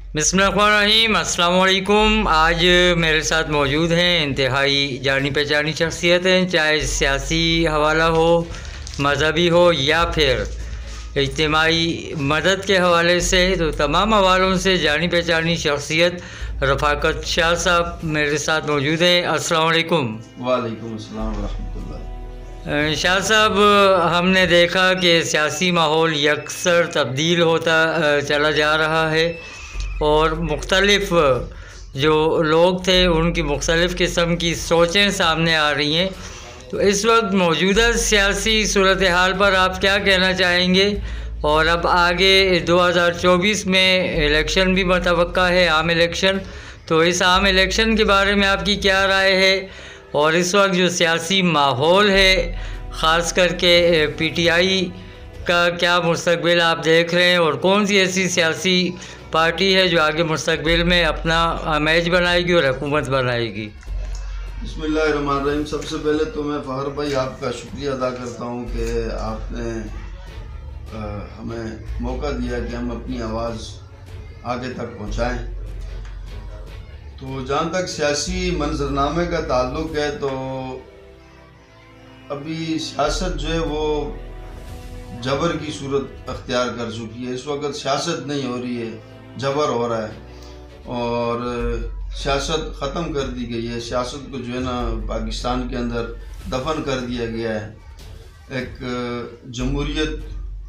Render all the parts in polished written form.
बिस्मिल्लाहिर्रहमानिर्रहीम, अस्सलाम वालेकुम। आज मेरे साथ मौजूद हैं इंतहाई जानी पहचानी शख्सियतें, चाहे सियासी हवाला हो, मज़हबी हो या फिर इज्तिमाई मदद के हवाले से। तो तमाम हवालों से जानी पहचानी शख्सियत रफ़ाकत शाह साहब मेरे साथ मौजूद हैं। अस्सलाम वालेकुम। वालेकुम अस्सलाम रहमतुल्लाह। शाह साहब, हमने देखा कि सियासी माहौल यकसर तब्दील होता चला जा रहा है और मुख्तलिफ़ जो लोग थे उनकी मुख्तलिफ़ किस्म की सोचें सामने आ रही हैं। तो इस वक्त मौजूदा सियासी सूरत हाल पर आप क्या कहना चाहेंगे? और अब आगे 2024 में इलेक्शन भी मतवक्का है, आम इलेक्शन। तो इस आम इलेक्शन के बारे में आपकी क्या राय है? और इस वक्त जो सियासी माहौल है, ख़ास करके PTI का क्या मुस्तकबिल आप देख रहे हैं? और कौन सी ऐसी सियासी पार्टी है जो आगे मुस्तकबिल में अपना इमेज बनाएगी और हुकूमत बनाएगी? बिस्मिल्लाहिर्रहमानिर्रहीम। सबसे पहले तो मैं फ़हर भाई आपका शुक्रिया अदा करता हूँ कि आपने हमें मौका दिया कि हम अपनी आवाज़ आगे तक पहुँचाएँ। तो जहाँ तक सियासी मंजरनामे का ताल्लुक़ है, तो अभी सियासत जो है वो जबर की सूरत अख्तियार कर चुकी है। इस वक्त सियासत नहीं हो रही है, जबर हो रहा है और सियासत ख़त्म कर दी गई है। सियासत को जो है ना पाकिस्तान के अंदर दफन कर दिया गया है। एक जमहूरियत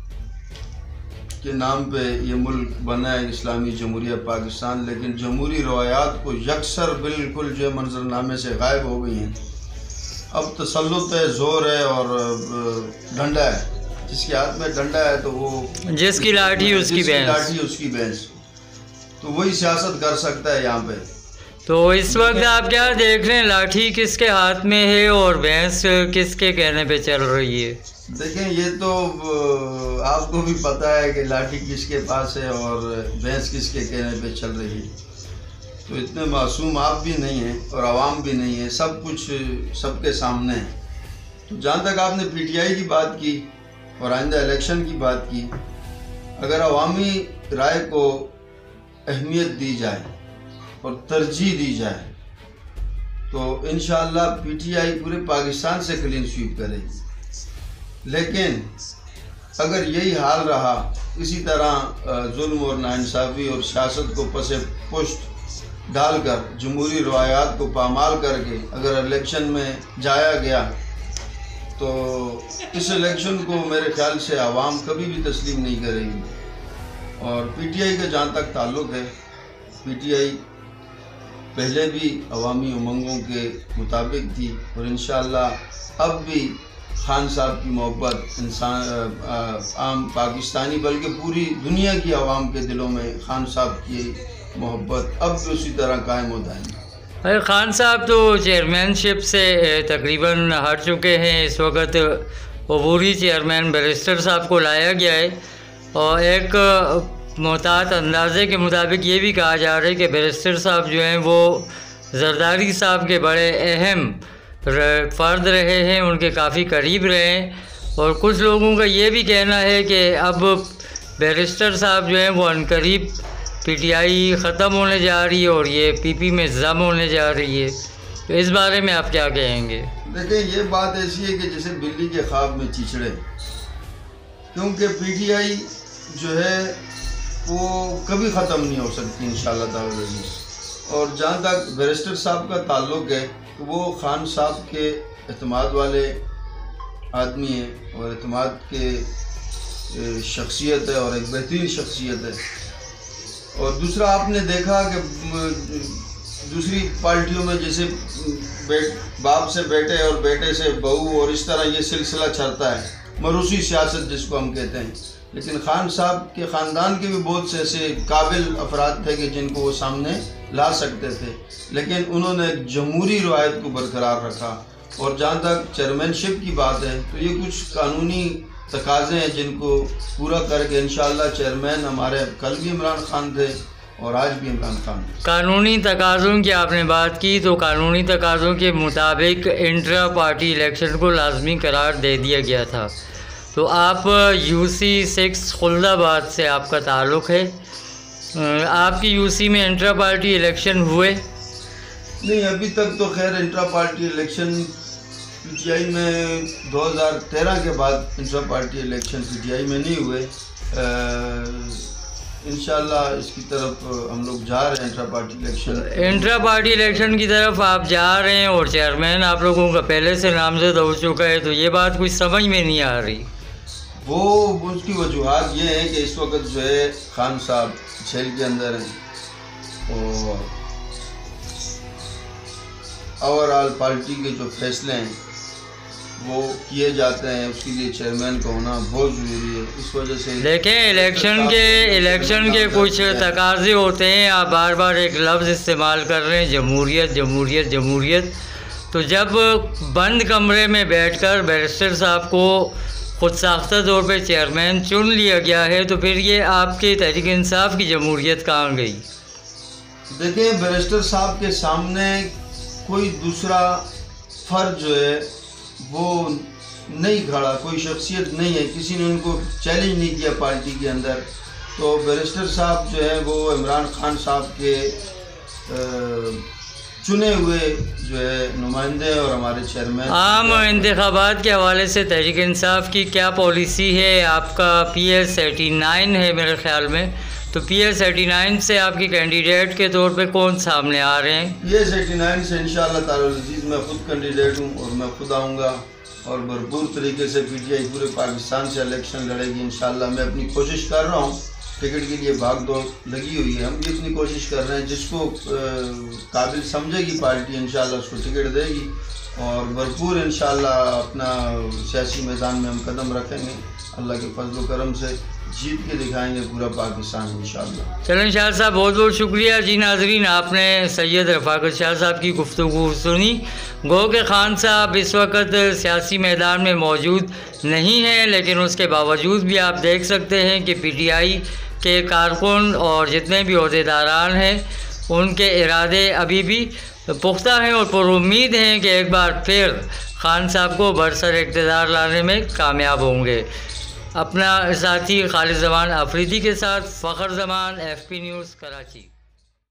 के नाम पे ये मुल्क बना है, इस्लामी जमहूरिया पाकिस्तान, लेकिन जमहूरी रवायात को यकसर बिल्कुल जो है मंजरनामे से गायब हो गई हैं। अब तसल्लुत है, ज़ोर है और डंडा है। जिसके हाथ में डंडा है तो वो जिसकी लाठी उसकी भैंस। तो वही सियासत कर सकता है यहाँ पे। तो इस वक्त आप क्या देख रहे हैं, लाठी किसके हाथ में है और भैंस किसके कहने पे चल रही है? देखें, ये तो आपको भी पता है कि लाठी किसके पास है और भैंस किसके कहने पे चल रही है। तो इतने मासूम आप भी नहीं हैं और आवाम भी नहीं है, सब कुछ सबके सामने है। तो जहाँ तक आपने PTI की बात की और आइंदा इलेक्शन की बात की, अगर अवामी राय को अहमियत दी जाए और तरजीह दी जाए तो इंशाअल्लाह PTI पूरे पाकिस्तान से क्लीन स्वीप करेगी। लेकिन अगर यही हाल रहा, इसी तरह जुल्म और नाइंसाफ़ी और सियासत को पसे पुष्ट डालकर जमहूरी रवायात को पामाल करके अगर इलेक्शन में जाया गया, तो इस इलेक्शन को मेरे ख्याल से आवाम कभी भी तस्लीम नहीं करेगी। और PTI का जहाँ तक ताल्लुक़ है, PTI पहले भी अवामी उमंगों के मुताबिक थी और इंशाअल्लाह अब भी खान साहब की मोहब्बत इंसान आम पाकिस्तानी बल्कि पूरी दुनिया की आवाम के दिलों में खान साहब की मोहब्बत अब भी उसी तरह कायम हो जाएगी। अरे खान साहब तो चेयरमैनशिप से तकरीबन हट चुके हैं। इस वक्त अबूरी चेयरमैन बैरिस्टर साहब को लाया गया है और एक मोहतात अंदाज़े के मुताबिक ये भी कहा जा रहा है कि बैरिस्टर साहब जो हैं वो जरदारी साहब के बड़े अहम फ़र्द रहे हैं, उनके काफ़ी करीब रहे हैं। और कुछ लोगों का ये भी कहना है कि अब बैरिस्टर साहब जो हैं वो अनकरीब PTI ख़त्म होने जा रही है और ये PP में ज़म होने जा रही है। तो इस बारे में आप क्या कहेंगे? देखिए, ये बात ऐसी है कि जैसे बिल्ली के ख्वाब में चिचड़े, क्योंकि PTI जो है वो कभी ख़त्म नहीं हो सकती इंशाअल्लाह ताला। और जहाँ तक बैरिस्टर साहब का ताल्लुक़ है, तो वो खान साहब के एतमाद वाले आदमी हैं और एतमाद के शख्सियत है और एक बेहतरीन शख्सियत है। और दूसरा, आपने देखा कि दूसरी पार्टियों में जैसे बाप से बेटे और बेटे से बहू और इस तरह ये सिलसिला चलता है, मरूसी सियासत जिसको हम कहते हैं। लेकिन खान साहब के ख़ानदान के भी बहुत से ऐसे काबिल अफराद थे कि जिनको वो सामने ला सकते थे, लेकिन उन्होंने एक जमहूरी रवायत को बरकरार रखा। और जहाँ तक चेयरमैनशिप की बात है, तो ये कुछ कानूनी तकाज़े हैं जिनको पूरा करके इंशाअल्लाह चेयरमैन हमारे कल भी इमरान खान थे और आज भी इमरान खान। कानूनी तकाज़ों की आपने बात की, तो कानूनी तकाज़ों के मुताबिक इंट्रा पार्टी इलेक्शन को लाजमी करार दे दिया गया था। तो आप UC 6 खुल्दाबाद से आपका ताल्लुक़ है, आपकी यूसी में इंट्रा पार्टी इलेक्शन हुए? नहीं, अभी तक तो खैर इंट्रा पार्टी इलेक्शन पीटीआई में 2013 के बाद इंट्रा पार्टी इलेक्शन पीटीआई में नहीं हुए। इंशाल्लाह इसकी तरफ हम लोग जा रहे हैं, इंट्रा पार्टी इलेक्शन की तरफ आप जा रहे हैं और चेयरमैन आप लोगों का पहले से नामजद हो चुका है, तो ये बात कुछ समझ में नहीं आ रही। वो उसकी वजूहत ये है कि इस वक्त जो है खान साहब जेल के अंदर हैं और ओवरऑल पार्टी के जो फैसले हैं वो किए जाते हैं, उसके लिए चेयरमैन का होना बहुत ज़रूरी है। इस वजह से देखें, इलेक्शन के कुछ तकाज़े होते हैं। आप बार बार एक लफ्ज़ इस्तेमाल कर रहे हैं, जमहूरियत जमहूरियत जमहूरियत। तो जब बंद कमरे में बैठकर बैरिस्टर साहब को खुद साख्ता तौर पर चेयरमैन चुन लिया गया है, तो फिर ये आपके तहरीक इंसाफ की जमहूरियत कहाँ गई? देखें, बैरिस्टर साहब के सामने कोई दूसरा फ़र्ज जो है वो नहीं खड़ा, कोई शख्सियत नहीं है, किसी ने उनको चैलेंज नहीं किया पार्टी के अंदर। तो बैरिस्टर साहब जो है वो इमरान खान साहब के चुने हुए जो है नुमाइंदे और हमारे चेयरमैन। आम इंतखाबात के हवाले से तहरीक इंसाफ की क्या पॉलिसी है? आपका PS 89 है मेरे ख़्याल में, तो PS 89 से आपकी कैंडिडेट के तौर पे कौन सामने आ रहे हैं? PS 89 से इंशाअल्लाह ताला अज़ीज़ मैं ख़ुद कैंडिडेट हूँ और मैं खुद आऊँगा और भरपूर तरीके से पीटीआई पूरे पाकिस्तान से इलेक्शन लड़ेगी इंशाअल्लाह। मैं अपनी कोशिश कर रहा हूँ, टिकट के लिए भाग दौड़ लगी हुई है, हम भी अपनी कोशिश कर रहे हैं। जिसको काबिल समझेगी पार्टी इंशाअल्लाह उसको टिकट देगी और भरपूर इंशाअल्लाह अपना सियासी मैदान में हम कदम रखेंगे। अल्लाह के फजल करम से जीत के दिखाएंगे पूरा पाकिस्तान इंशाअल्लाह। चलें शाह साहब, बहुत बहुत शुक्रिया। जी नाजरीन, आपने सैयद रफ़ाकत शाह साहब की गुफ्तगू सुनी। गो के खान साहब इस वक्त सियासी मैदान में मौजूद नहीं हैं, लेकिन उसके बावजूद भी आप देख सकते हैं कि पीटीआई के कारकुन और जितने भी अहदेदारान हैं उनके इरादे अभी भी पुख्ता हैं और पुरुम्मीद हैं कि एक बार फिर खान साहब को बरसर इक़्तिदार लाने में कामयाब होंगे। अपना साथी खालिद ज़मान अफरीदी के साथ फ़खर ज़मान, FP न्यूज़ कराची।